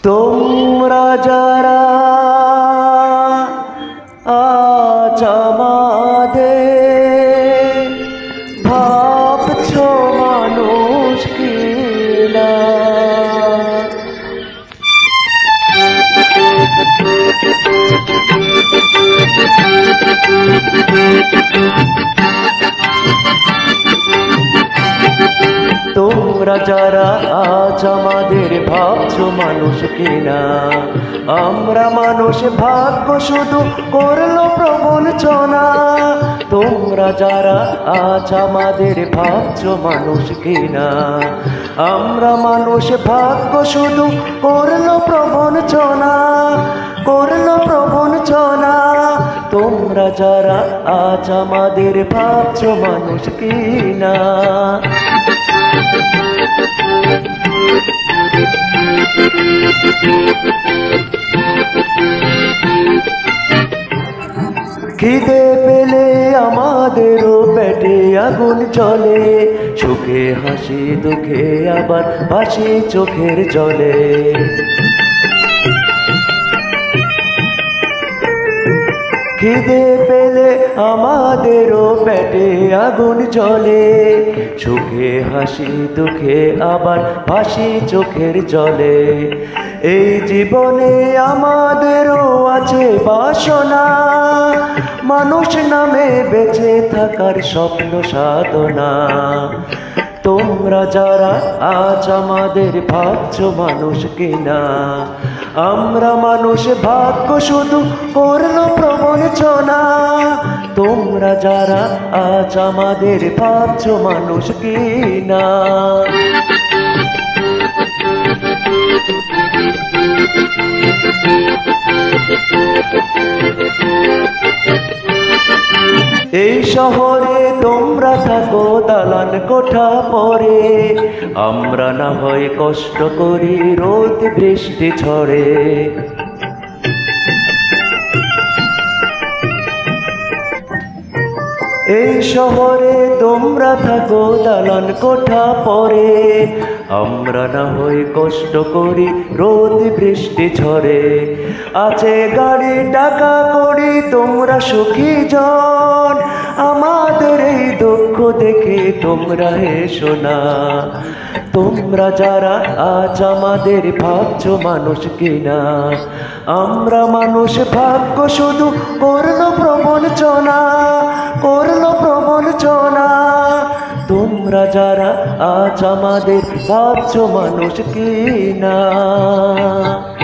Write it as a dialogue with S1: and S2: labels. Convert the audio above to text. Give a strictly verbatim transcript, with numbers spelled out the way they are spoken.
S1: তোমরা যারা আজ আমাদের ভাবছো মানুষ কিনা, তোমরা যারা আজ আমাদের ভাবছো মানুষ কিনা, আমরা মানুষ ভাগ্য শুধু করলো প্রবঞ্চনা। তোমরা যারা আজ আমাদের ভাবছো মানুষ কিনা, আমরা মানুষ ভাগ্য শুধু করলো প্রবঞ্চনা, করলো প্রবঞ্চনা। তোমরা যারা আজ আমাদের ভাবছো মানুষ কিনা, খিদে পেলে আমাদেরও পেটে আগুন জ্বলে, সুখে হাসি দুঃখে আবার ভাসি চোখের জলে। খিদে পেলে আমাদেরও পেটে আগুন জ্বলে, সুখে হাসি দুঃখে আবার ভাসি চোখের জলে। এই জীবনে আমাদেরও আছে বাসনা, মানুষ নামে বেঁচে থাকার স্বপ্ন সাধনা। তোমরা যারা আজ আমাদের ভাবছো মানুষ কিনা, আমরা মানুষ ভাগ্য শুধু করলো প্রবঞ্চনা। তোমরা যারা আজ আমাদের ভাবছো মানুষ কিনা, এই শহরে তোমরা থাকো দালান কোঠা পরে, আমরা না হয় কষ্ট করি রোদ বৃষ্টি ঝড়ে। এই শহরে তোমরা থাকো দালান কোঠা পরে, আমরা না হয় কষ্ট করি রোদ বৃষ্টি ঝড়ে। আছে গাড়ি টাকা করি তোমরা সুখী জন, আমাদের এই দুঃখ দেখে তোমরা হেসো না। তোমরা যারা আজ আমাদের ভাবছো মানুষ কিনা, আমরা মানুষ ভাগ্য শুধু করলো প্রবঞ্চনা, করলো প্রবঞ্চনা। তোমরা যারা আজ আমাদের ভাবছো মানুষ কিনা।